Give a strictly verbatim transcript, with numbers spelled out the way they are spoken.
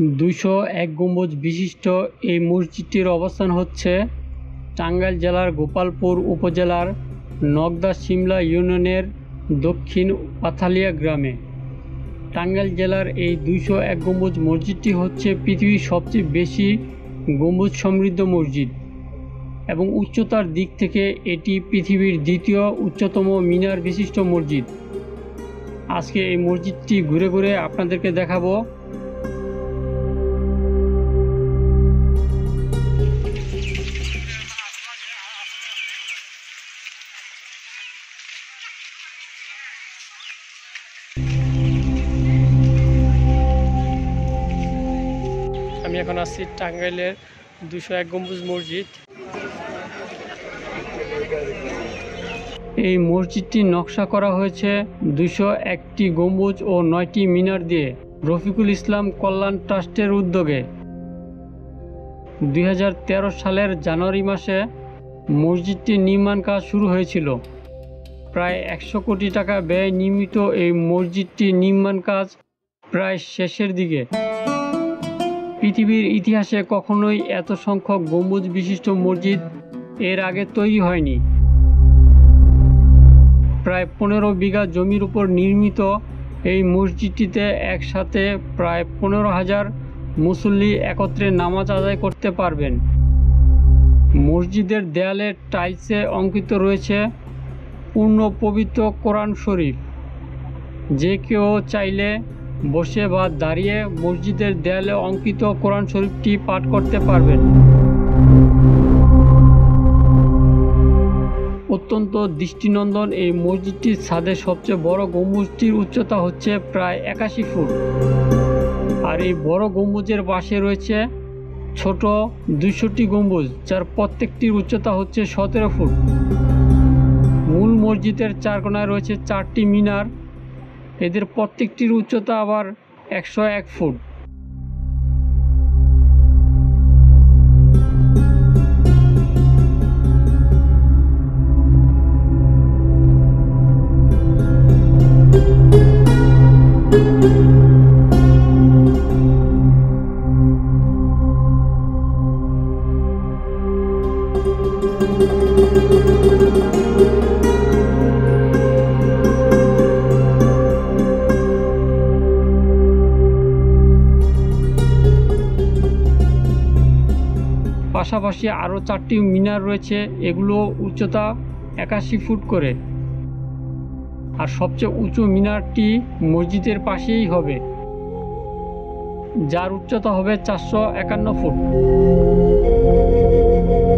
দুইশো এক গম্বুজ বিশিষ্ট এই মসজিদটির অবস্থান হচ্ছে টাঙ্গাইল জেলার গোপালপুর উপজেলার নগদা শিমলা ইউনিয়নের দক্ষিণ পাথালিয়া গ্রামে। টাঙ্গাইল জেলার এই দুইশো এক গম্বুজ মসজিদটি হচ্ছে পৃথিবীর সবচেয়ে বেশি গম্বুজ সমৃদ্ধ মসজিদ এবং উচ্চতার দিক থেকে এটি পৃথিবীর দ্বিতীয় উচ্চতম মিনার বিশিষ্ট মসজিদ। আজকে এই মসজিদটি ঘুরে ঘুরে আপনাদেরকে দেখাবো। আমি এখন আছি টাঙ্গাইলের দুশো এক গম্বুজ মসজিদ। এই মসজিদটি নকশা করা হয়েছে দুশো একটি গম্বুজ ও নয়টি মিনার দিয়ে রফিকুল ইসলাম কল্যাণ ট্রাস্টের উদ্যোগে। দুই হাজার তেরো সালের জানুয়ারি মাসে মসজিদটির নির্মাণ কাজ শুরু হয়েছিল। প্রায় একশো কোটি টাকা ব্যয় নির্মিত এই মসজিদটির নির্মাণ কাজ প্রায় শেষের দিকে। পৃথিবীর ইতিহাসে কখনোই এত সংখ্যক গম্বুজ বিশিষ্ট মসজিদ এর আগে তৈরি হয়নি। প্রায় পনেরো বিঘা জমির উপর নির্মিত এই মসজিদটিতে একসাথে প্রায় পনেরো হাজার মুসল্লি একত্রে নামাজ আদায় করতে পারবেন। মসজিদের দেয়ালে টাইলসে অঙ্কিত রয়েছে পূর্ণ পবিত্র কোরআন শরীফ। যে কেউ চাইলে বসে বা দাঁড়িয়ে মসজিদের দেয়ালে অঙ্কিত কোরআন শরীফটি পাঠ করতে পারবেন। অত্যন্ত দৃষ্টিনন্দন এই মসজিদটির ছাদের সবচেয়ে বড় গম্বুজটির উচ্চতা হচ্ছে প্রায় একাশি ফুট, আর এই বড় গম্বুজের পাশে রয়েছে ছোট দুইশোটি গম্বুজ, যার প্রত্যেকটির উচ্চতা হচ্ছে সতেরো ফুট। মূল মসজিদের চার কোণায় রয়েছে চারটি মিনার, এদের প্রত্যেকটির উচ্চতা আবার একশো এক ফুট। পাশাপাশি আরও চারটি মিনার রয়েছে, এগুলো উচ্চতা একাশি ফুট করে, আর সবচেয়ে উঁচু মিনারটি মসজিদের পাশেই হবে, যার উচ্চতা হবে চারশো একান্ন ফুট।